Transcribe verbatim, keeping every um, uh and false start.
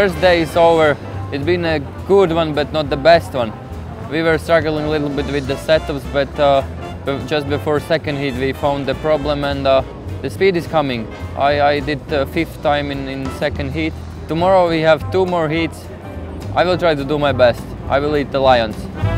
First day is over. It's been a good one, but not the best one. We were struggling a little bit with the setups, but uh, just before second heat we found the problem, and uh, the speed is coming. I, I did uh, fifth time in, in second heat. Tomorrow we have two more heats. I will try to do my best. I will eat the lions.